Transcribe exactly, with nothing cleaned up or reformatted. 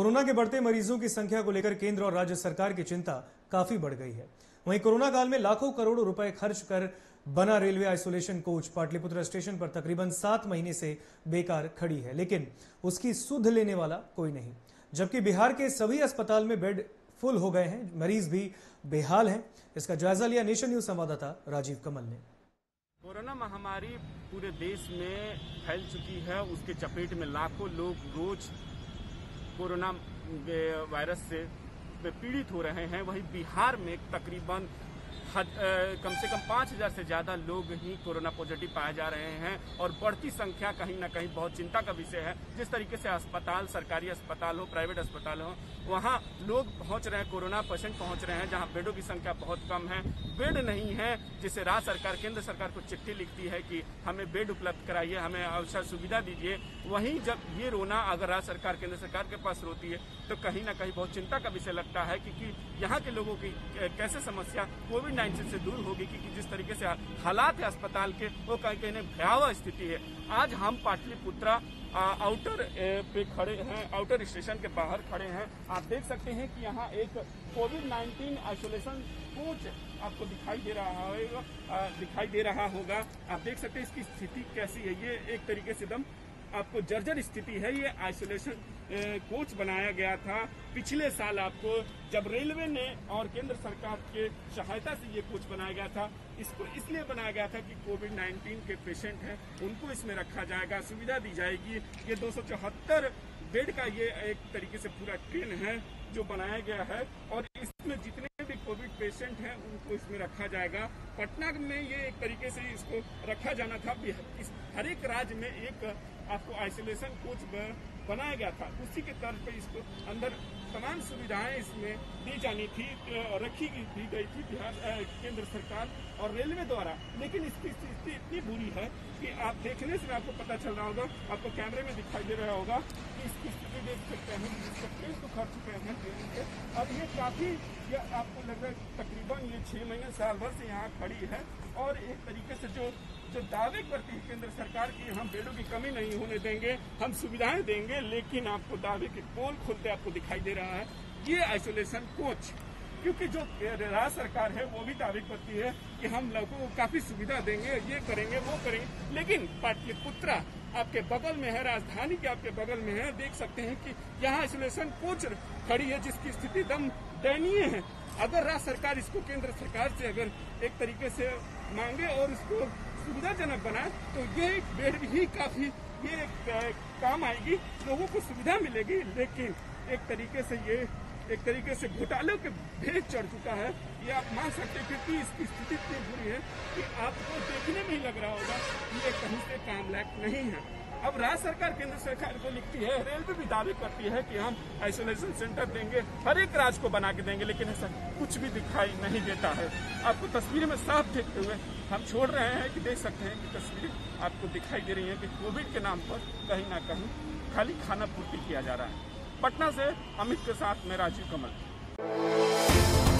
Corona के बढ़ते मरीजों की संख्या को लेकर केंद्र और राज्य सरकार की चिंता काफी बढ़ गई है। वहीं कोरोना काल में लाखों करोड़ों रुपए खर्च कर बना railway isolation coach Pataliputra station पर तकरीबन सात महीने से बेकार खड़ी है, लेकिन उसकी सुध लेने वाला कोई नहीं। जबकि बिहार के सभी अस्पताल में बेड फुल हो गए हैं, मरीज भी बेहाल हैं। इसका जायजा लिया नेशन न्यूज संवाददाता राजीव कमल ने। कोरोना महामारी पूरे देश में फैल चुकी है, उसके चपेट में लाखों लोग रोज कोरोना वायरस से पीड़ित हो रहे हैं। वहीं बिहार में तकरीबन हज, आ, कम से कम पाँच हजार से ज्यादा लोग ही कोरोना पॉजिटिव पाए जा रहे हैं और बढ़ती संख्या कहीं ना कहीं बहुत चिंता का विषय है। जिस तरीके से अस्पताल, सरकारी अस्पताल हो, प्राइवेट अस्पताल हो, वहां लोग पहुंच रहे हैं, कोरोना पेशेंट पहुंच रहे हैं, जहां बेडों की संख्या बहुत कम है, बेड नहीं है, जिससे राज्य सरकार, केंद्र सरकार को चिट्ठी लिखती है कि हमें बेड उपलब्ध कराइए, हमें अवसर सुविधा दीजिए। वहीं जब ये रोना अगर राज्य सरकार, केंद्र सरकार के पास रोती है तो कहीं ना कहीं बहुत चिंता का विषय लगता है, क्योंकि यहाँ के लोगों की कैसे समस्या कोविड नाइन्टीन से दूर होगी, क्योंकि जिस तरीके से हालात है अस्पताल के, वो कहीं कहीं भयावह स्थिति है। आज हम पाटलिपुत्रा आउटर पे खड़े हैं, आउटर स्टेशन के बाहर खड़े हैं। आप देख सकते हैं कि यहाँ एक कोविड नाइन्टीन आइसोलेशन कोच आपको दिखाई दे रहा होगा दिखाई दे रहा होगा आप देख सकते हैं इसकी स्थिति कैसी है। ये एक तरीके से दम आपको जर्जर स्थिति है। ये आइसोलेशन कोच बनाया गया था पिछले साल, आपको जब रेलवे ने और केंद्र सरकार के सहायता से ये कोच बनाया गया था। इसको इसलिए बनाया गया था कि कोविड नाइन्टीन के पेशेंट हैं उनको इसमें रखा जाएगा, सुविधा दी जाएगी। ये दो सौ चौहत्तर बेड का ये एक तरीके से पूरा ट्रेन है जो बनाया गया है और इसमें जितने भी कोविड पेशेंट हैं उनको इसमें रखा जाएगा। पटना में ये एक तरीके से इसको रखा जाना था। इस हर एक राज्य में एक आपको आइसोलेशन कोच बनाया गया था, उसी के तर्ज पे इसको अंदर तमाम सुविधाएं इसमें दी जानी थी, रखी दी गई थी बिहार केंद्र सरकार और रेलवे द्वारा। लेकिन इसकी स्थिति इतनी बुरी है कि आप देखने से आपको पता चल रहा होगा, आपको कैमरे में दिखाई दे रहा होगा कि इसकी स्थिति देख सकते हैं। ट्रेन तो खड़ चुके हैं ट्रेन के, अब ये काफी ये आपको लग रहा है तकरीबन ये छह महीने साल भर से यहाँ खड़ी है और एक तरीके से जो जो दावे करती है केंद्र सरकार की हम बेडों की कमी नहीं होने देंगे, हम सुविधाएं देंगे, लेकिन आपको दावे के पोल खुलते आपको दिखाई दे रहा है ये आइसोलेशन कोच। क्योंकि जो राज्य सरकार है वो भी दावे करती है कि हम लोगों को काफी सुविधा देंगे, ये करेंगे, वो करेंगे, लेकिन पाटलिपुत्रा आपके बगल में है, राजधानी के आपके बगल में है। देख सकते हैं कि यहाँ आइसोलेशन कोच खड़ी है जिसकी स्थिति दम दयनीय है। अगर राज्य सरकार इसको केंद्र सरकार से अगर एक तरीके से मांगे और इसको सुविधाजनक बनाए तो ये बेड ही काफी ये काम आएगी, लोगों को सुविधा मिलेगी। लेकिन एक तरीके से ये एक तरीके से घोटाले के भेद चढ़ चुका है, ये आप मान सकते हैं, क्योंकि इसकी स्थिति इतनी बुरी है कि आपको देखने में ही लग रहा होगा ये कहीं से काम लायक नहीं है। अब राज्य सरकार केंद्र सरकार को लिखती है, रेलवे भी दावे करती है कि हम आइसोलेशन सेंटर देंगे, हर एक राज्य को बना के देंगे, लेकिन ऐसा कुछ भी दिखाई नहीं देता है। आपको तस्वीर में साफ देखते हुए हम छोड़ रहे हैं कि देख सकते हैं कि तस्वीरें आपको दिखाई दे रही है कि कोविड के नाम पर कहीं ना कहीं खाली खाना पूर्ति किया जा रहा है। पटना से अमित के साथ मैं राजीव कमल।